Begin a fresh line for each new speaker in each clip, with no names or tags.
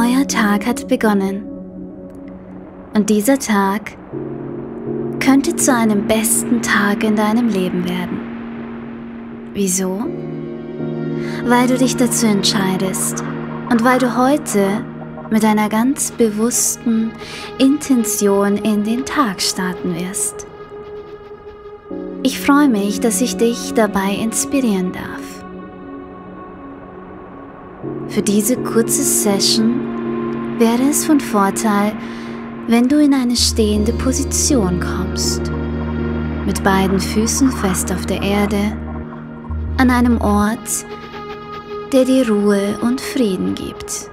neuer Tag hat begonnen. Und dieser Tag könnte zu einem besten Tag in deinem Leben werden. Wieso? Weil du dich dazu entscheidest und weil du heute mit einer ganz bewussten Intention in den Tag starten wirst. Ich freue mich, dass ich dich dabei inspirieren darf. Für diese kurze Session wäre es von Vorteil, wenn du in eine stehende Position kommst, mit beiden Füßen fest auf der Erde, an einem Ort, der dir Ruhe und Frieden gibt.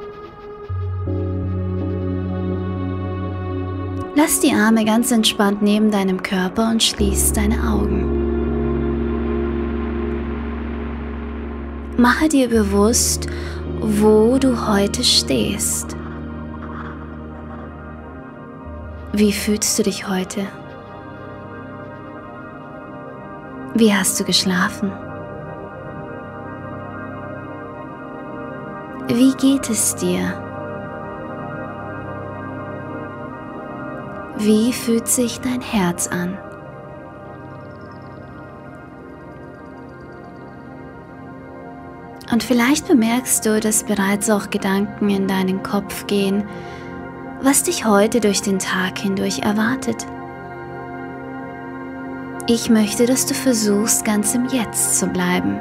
Lass die Arme ganz entspannt neben deinem Körper und schließ deine Augen. Mache dir bewusst, wo du heute stehst. Wie fühlst du dich heute? Wie hast du geschlafen? Wie geht es dir? Wie fühlt sich dein Herz an? Und vielleicht bemerkst du, dass bereits auch Gedanken in deinen Kopf gehen, was dich heute durch den Tag hindurch erwartet. Ich möchte, dass du versuchst, ganz im Jetzt zu bleiben.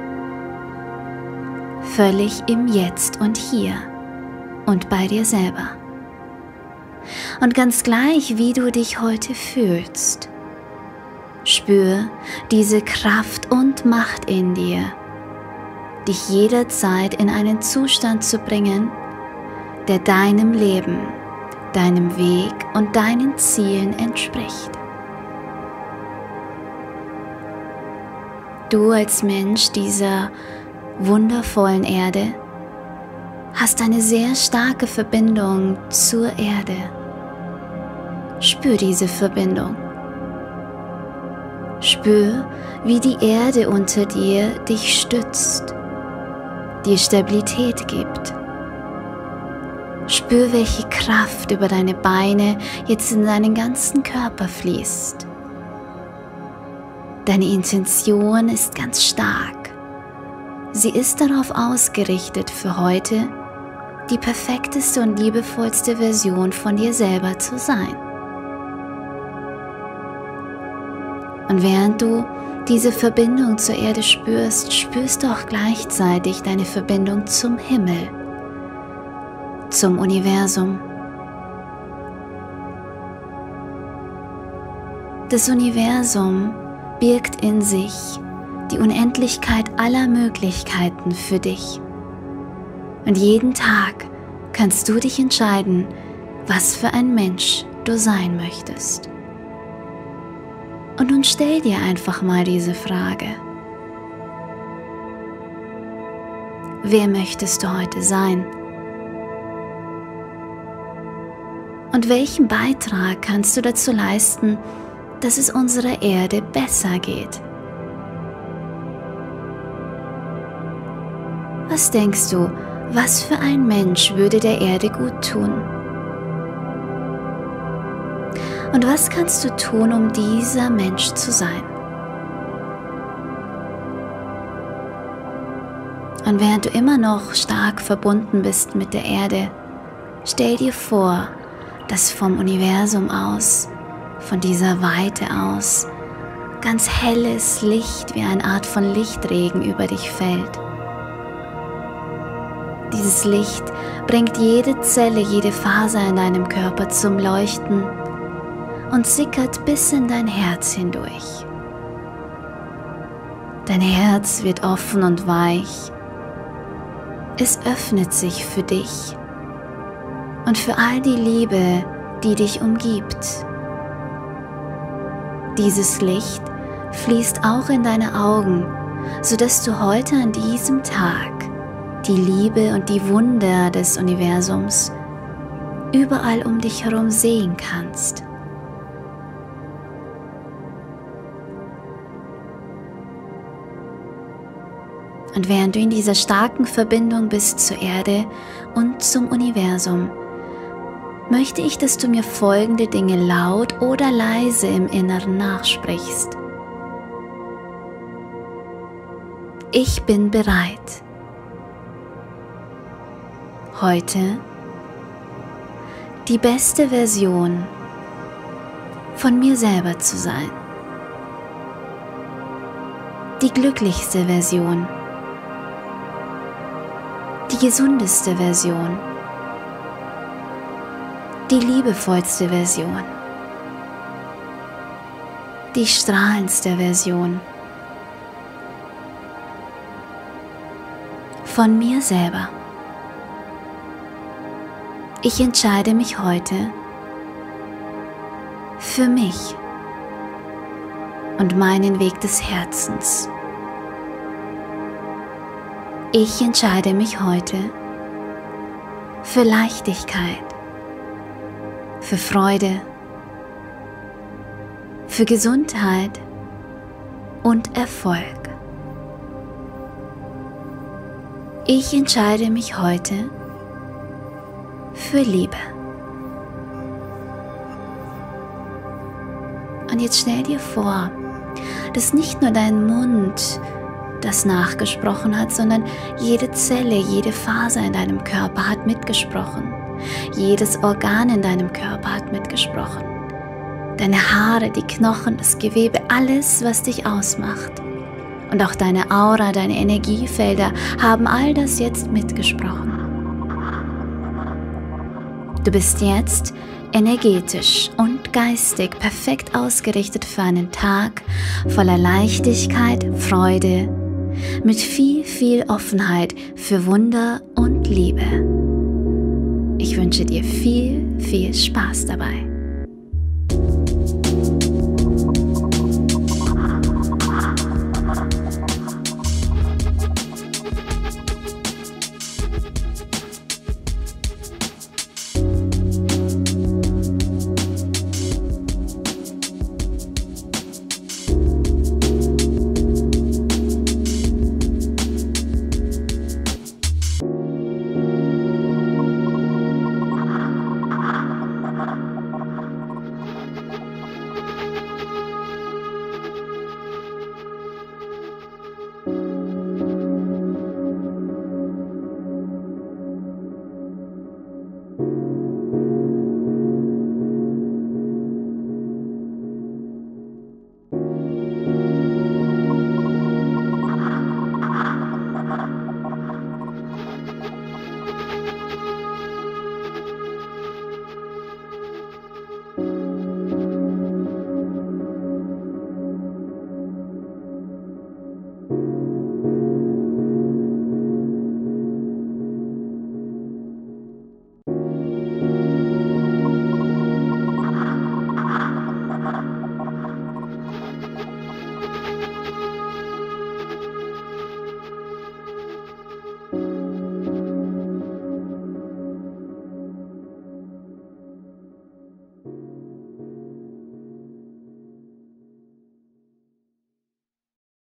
Völlig im Jetzt und hier und bei dir selber. Und ganz gleich, wie du dich heute fühlst, spür diese Kraft und Macht in dir, dich jederzeit in einen Zustand zu bringen, der deinem Leben, deinem Weg und deinen Zielen entspricht. Du als Mensch dieser wundervollen Erde hast eine sehr starke Verbindung zur Erde. Spür diese Verbindung. Spür, wie die Erde unter dir dich stützt, dir Stabilität gibt. Spür, welche Kraft über deine Beine jetzt in deinen ganzen Körper fließt. Deine Intention ist ganz stark. Sie ist darauf ausgerichtet, für heute die perfekteste und liebevollste Version von dir selber zu sein. Und während du diese Verbindung zur Erde spürst, spürst du auch gleichzeitig deine Verbindung zum Himmel, zum Universum. Das Universum birgt in sich die Unendlichkeit aller Möglichkeiten für dich. Und jeden Tag kannst du dich entscheiden, was für ein Mensch du sein möchtest. Und nun stell dir einfach mal diese Frage. Wer möchtest du heute sein? Und welchen Beitrag kannst du dazu leisten, dass es unserer Erde besser geht? Was denkst du, was für ein Mensch würde der Erde gut tun? Und was kannst du tun, um dieser Mensch zu sein? Und während du immer noch stark verbunden bist mit der Erde, stell dir vor, dass vom Universum aus, von dieser Weite aus, ganz helles Licht wie eine Art von Lichtregen über dich fällt. Dieses Licht bringt jede Zelle, jede Faser in deinem Körper zum Leuchten und sickert bis in dein Herz hindurch. Dein Herz wird offen und weich. Es öffnet sich für dich und für all die Liebe, die dich umgibt. Dieses Licht fließt auch in deine Augen, sodass du heute an diesem Tag die Liebe und die Wunder des Universums überall um dich herum sehen kannst. Und während du in dieser starken Verbindung bist zur Erde und zum Universum, möchte ich, dass du mir folgende Dinge laut oder leise im Inneren nachsprichst. Ich bin bereit, heute die beste Version von mir selber zu sein. Die glücklichste Version. Die gesundeste Version. Die liebevollste Version. Die strahlendste Version von mir selber. Ich entscheide mich heute für mich und meinen Weg des Herzens. Ich entscheide mich heute für Leichtigkeit, für Freude, für Gesundheit und Erfolg. Ich entscheide mich heute für Liebe. Und jetzt stell dir vor, dass nicht nur dein Mund das nachgesprochen hat, sondern jede Zelle, jede Faser in deinem Körper hat mitgesprochen. Jedes Organ in deinem Körper hat mitgesprochen. Deine Haare, die Knochen, das Gewebe, alles, was dich ausmacht. Und auch deine Aura, deine Energiefelder haben all das jetzt mitgesprochen. Du bist jetzt energetisch und geistig perfekt ausgerichtet für einen Tag voller Leichtigkeit, Freude, mit viel, viel Offenheit für Wunder und Liebe. Ich wünsche dir viel, viel Spaß dabei.